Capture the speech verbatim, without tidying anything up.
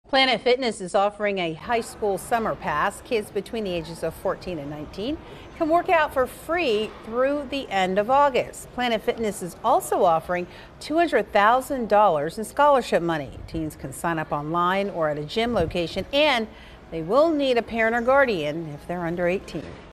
Planet Fitness is offering a high school summer pass. Kids between the ages of fourteen and nineteen can work out for free through the end of August. Planet Fitness is also offering two hundred thousand dollars in scholarship money. Teens can sign up online or at a gym location, and they will need a parent or guardian if they're under eighteen.